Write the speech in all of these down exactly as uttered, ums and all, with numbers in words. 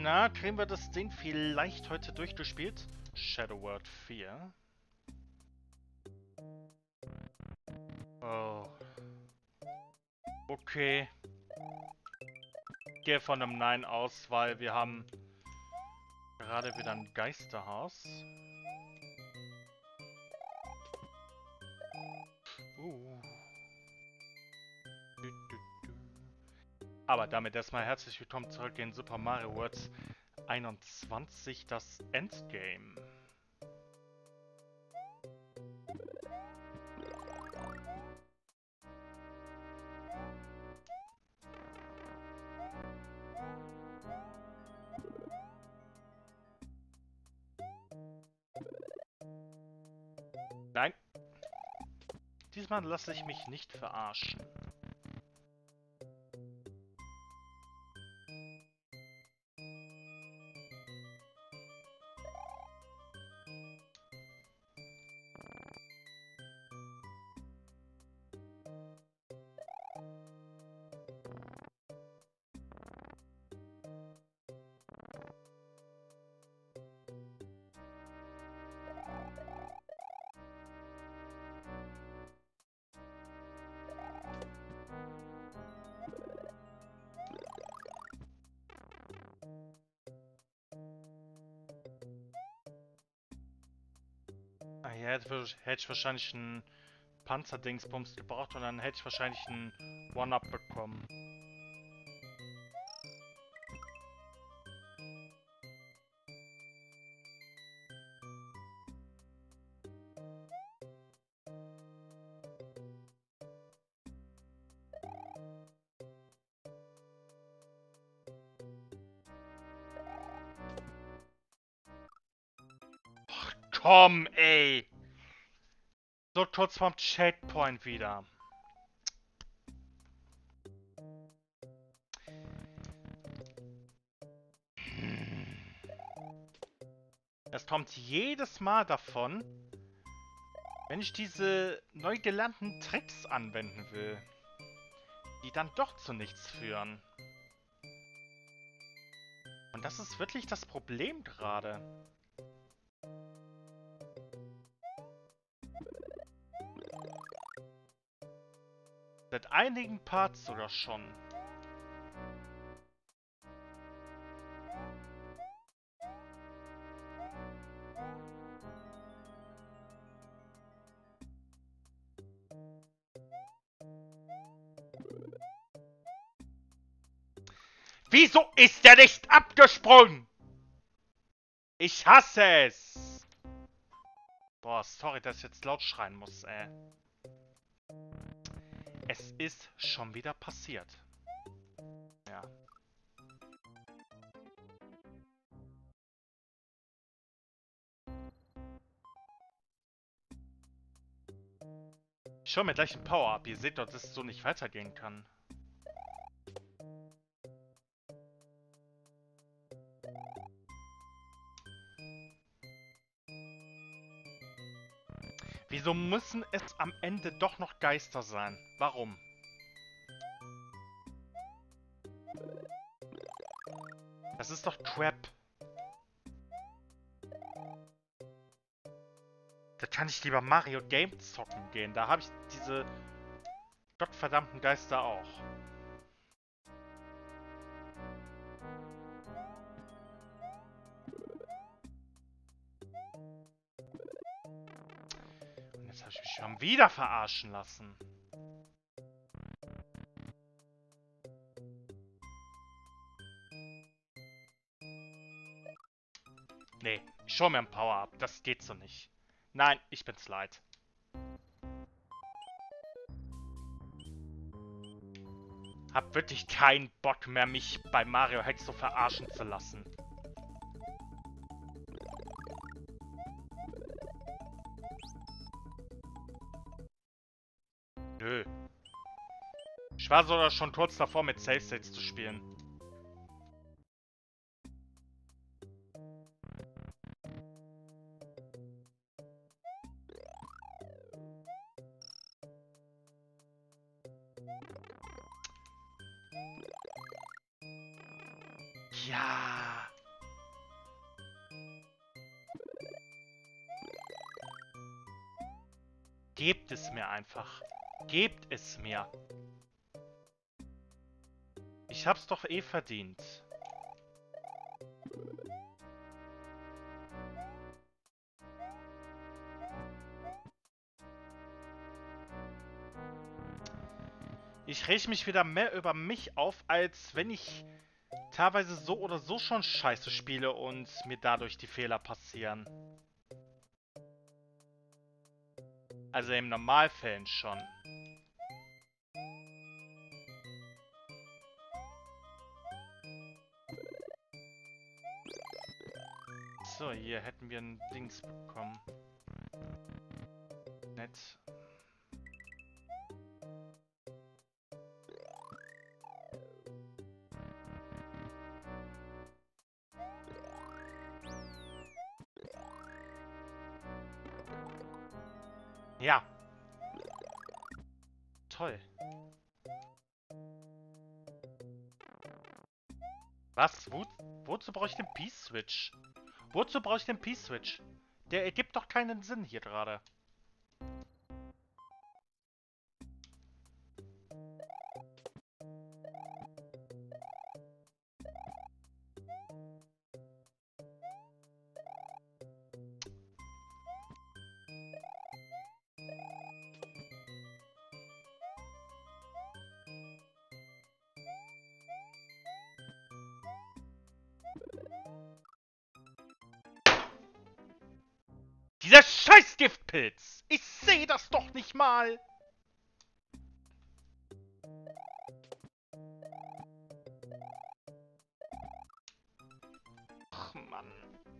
Na, kriegen wir das Ding vielleicht heute durchgespielt? Shadow World vier. Oh. Okay. Ich gehe von einem Nein aus, weil wir haben gerade wieder ein Geisterhaus. Uh. Du, du, du. Aber damit erstmal herzlich willkommen zurück in Super Mario World einundzwanzig, das Endgame. Nein. Diesmal lasse ich mich nicht verarschen. Ah, ja, hätte, hätte ich wahrscheinlich einen Panzerdingsbums gebraucht und dann hätte ich wahrscheinlich einen One-Up bekommen. Ach, komm, ey! So kurz vorm Checkpoint wieder. Es kommt jedes Mal davon, wenn ich diese neu gelernten Tricks anwenden will, die dann doch zu nichts führen. Und das ist wirklich das Problem gerade. Seit einigen Parts sogar schon. Wieso ist der nicht abgesprungen? Ich hasse es! Boah, sorry, dass ich jetzt laut schreien muss, ey. Es ist schon wieder passiert. Ja. Ich hol mir gleich ein Power-Up. Ihr seht doch, dass es so nicht weitergehen kann. Wieso müssen es am Ende doch noch Geister sein? Warum? Das ist doch Crap. Da kann ich lieber Mario Game zocken gehen. Da habe ich diese gottverdammten Geister auch. Und jetzt habe ich mich schon wieder verarschen lassen. Nee, ich schau mir ein Power-Up. Das geht so nicht. Nein, ich bin's leid. Hab wirklich keinen Bock mehr, mich bei Mario Hex so verarschen zu lassen. Nö. Ich war sogar schon kurz davor, mit Save States zu spielen. Ja. Gebt es mir einfach. Gebt es mir. Ich hab's doch eh verdient. Ich reg mich wieder mehr über mich auf, als wenn ich teilweise so oder so schon scheiße spiele und mir dadurch die Fehler passieren. Also im Normalfällen schon. So, hier hätten wir ein Dings bekommen. Nett. Ja. Toll. Was? Wo, wozu brauche ich den P-Switch? Wozu brauche ich den P-Switch? Der ergibt doch keinen Sinn hier gerade. Dieser scheiß Giftpilz! Ich sehe das doch nicht mal! Ach, Mann.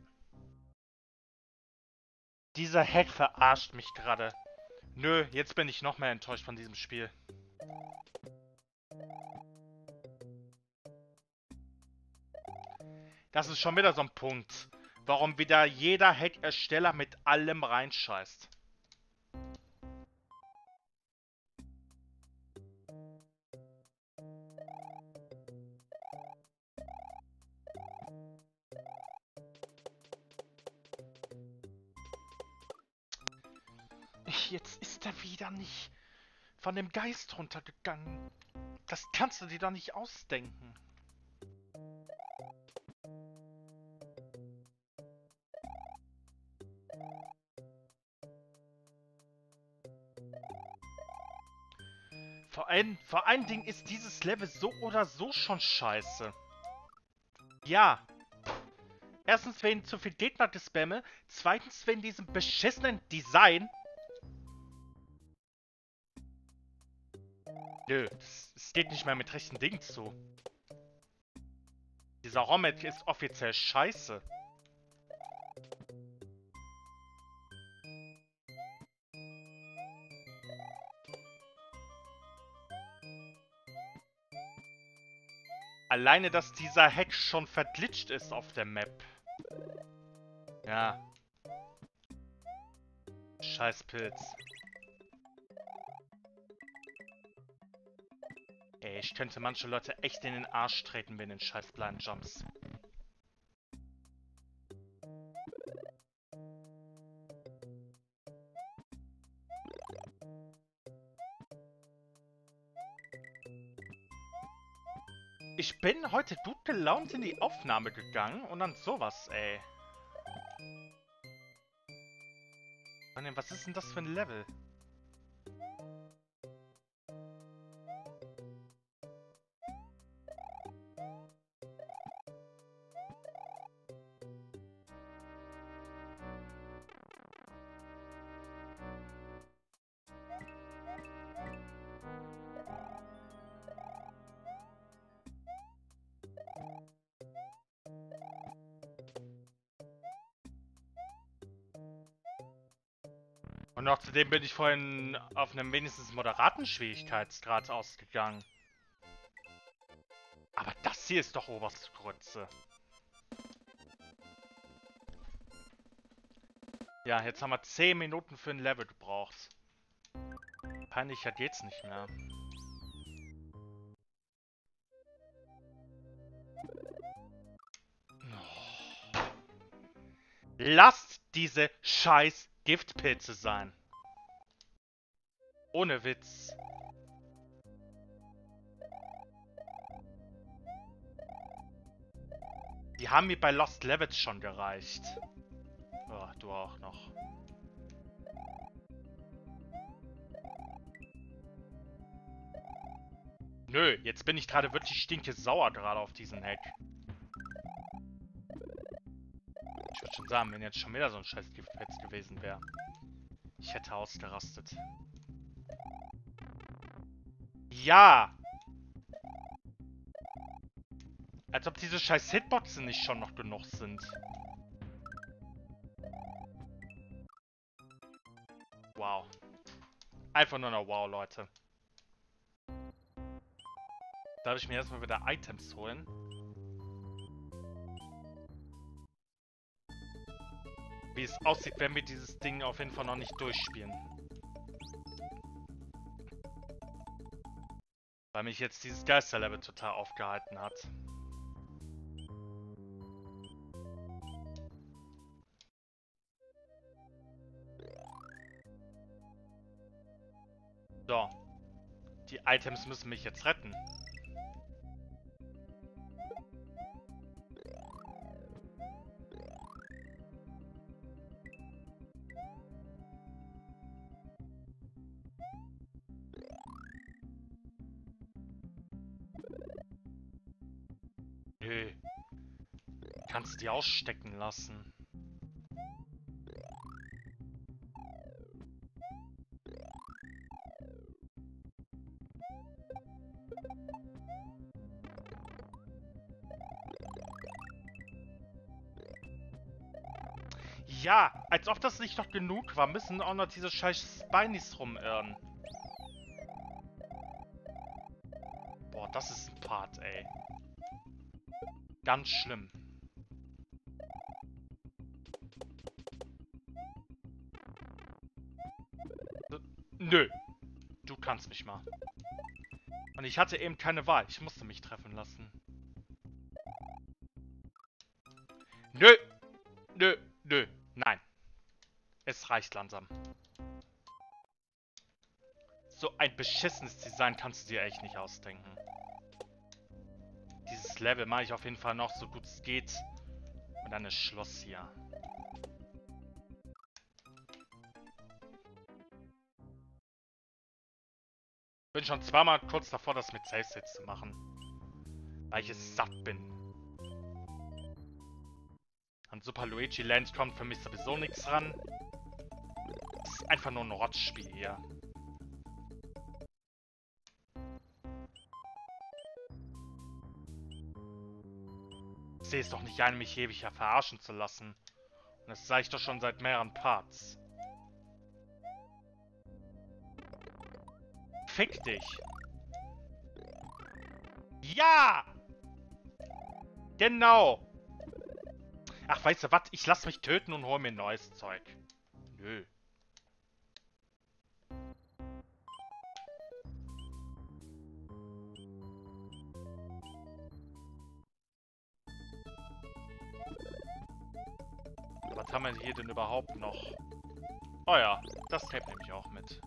Dieser Hack verarscht mich gerade. Nö, jetzt bin ich noch mehr enttäuscht von diesem Spiel. Das ist schon wieder so ein Punkt, warum wieder jeder Hack-Ersteller mit allem reinscheißt. Jetzt ist er wieder nicht von dem Geist runtergegangen. Das kannst du dir doch nicht ausdenken. Vor allen, vor allen Dingen ist dieses Level so oder so schon scheiße. Ja. Erstens wegen zu viel Gegner gespamme. Zweitens wegen diesem beschissenen Design. Nö, es geht nicht mehr mit rechten Dingen zu. Dieser Romet ist offiziell scheiße. Alleine, dass dieser Hack schon verglitscht ist auf der Map. Ja. Scheiß Pilz. Ey, ich könnte manche Leute echt in den Arsch treten wegen den scheiß Blind Jumps. Ich bin heute gut gelaunt in die Aufnahme gegangen und dann sowas, ey. Mann, was ist denn das für ein Level? Und noch zudem bin ich vorhin auf einem wenigstens moderaten Schwierigkeitsgrad ausgegangen. Aber das hier ist doch oberste Grütze. Ja, jetzt haben wir zehn Minuten für ein Level gebraucht. Peinlicher geht's nicht mehr. Oh. Lasst diese scheiß Giftpilze sein. Ohne Witz. Die haben mir bei Lost Levels schon gereicht. Oh, du auch noch. Nö, jetzt bin ich gerade wirklich stinke sauer gerade auf diesen Hack. Ich würde schon sagen, wenn jetzt schon wieder so ein scheiß Giftpetz gewesen wäre. Ich hätte ausgerastet. Ja! Als ob diese scheiß Hitboxen nicht schon noch genug sind. Wow. Einfach nur noch wow, Leute. Darf ich mir erstmal wieder Items holen? Wie es aussieht, wenn wir dieses Ding auf jeden Fall noch nicht durchspielen. Weil mich jetzt dieses Geisterlevel total aufgehalten hat. So. Die Items müssen mich jetzt retten. Nö. Kannst du die ausstecken lassen. Ja, als ob das nicht noch genug war, müssen auch noch diese scheiß Spinies rumirren. Boah, das ist ein Part, ey. Ganz schlimm. Nö. Du kannst mich mal. Und ich hatte eben keine Wahl. Ich musste mich treffen lassen. Nö. Nö. Nö. Nein. Es reicht langsam. So ein beschissenes Design kannst du dir echt nicht ausdenken. Dieses Level mache ich auf jeden Fall noch so gut es geht. Und dann ist Schluss hier. Bin schon zweimal kurz davor, das mit Safe States zu machen. Weil ich es satt bin. An Super Luigi Land kommt für mich sowieso nichts ran. Das ist einfach nur ein Rotzspiel hier. Ich sehe es doch nicht ein, mich ewig verarschen zu lassen. Und das sage ich doch schon seit mehreren Parts. Fick dich! Ja! Genau! Ach, weißt du was? Ich lass mich töten und hol mir neues Zeug. Nö. Was haben wir hier denn überhaupt noch? Oh ja, das Tape nehme ich auch mit.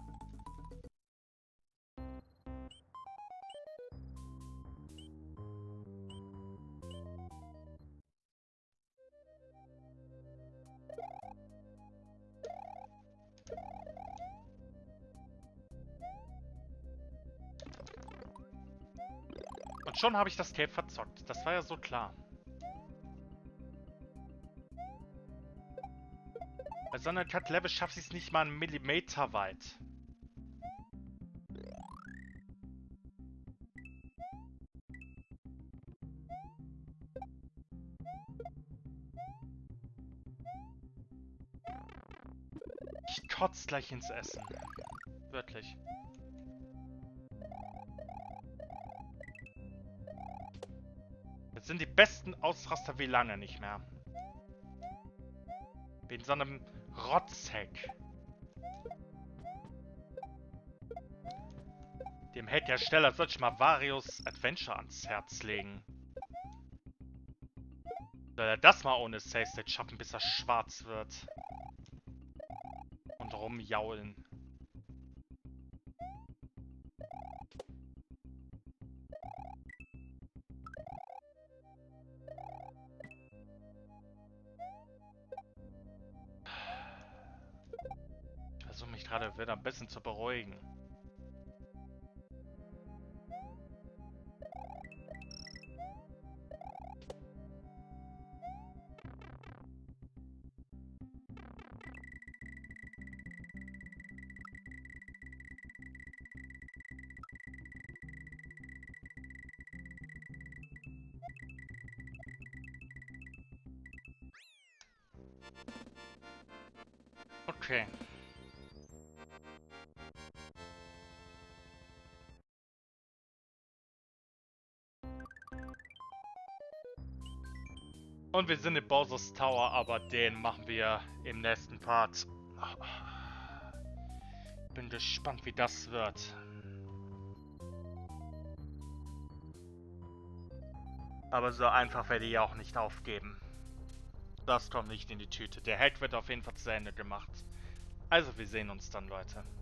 Und schon habe ich das Tape verzockt. Das war ja so klar. Bei so einer Cut-Level schafft sie es nicht mal einen Millimeter weit. Ich kotze gleich ins Essen. Wirklich. Das sind die besten Ausraster wie lange nicht mehr. Wegen so einem Rotzhack. Dem Hack-Ersteller sollte ich mal Varios Adventure ans Herz legen. Soll er das mal ohne Save State schaffen, bis er schwarz wird? Und rumjaulen. gerade wieder ein bisschen zu beruhigen. Okay. Und wir sind in Bowser's Tower, aber den machen wir im nächsten Part. Bin gespannt, wie das wird. Aber so einfach werde ich auch nicht aufgeben. Das kommt nicht in die Tüte. Der Hack wird auf jeden Fall zu Ende gemacht. Also wir sehen uns dann, Leute.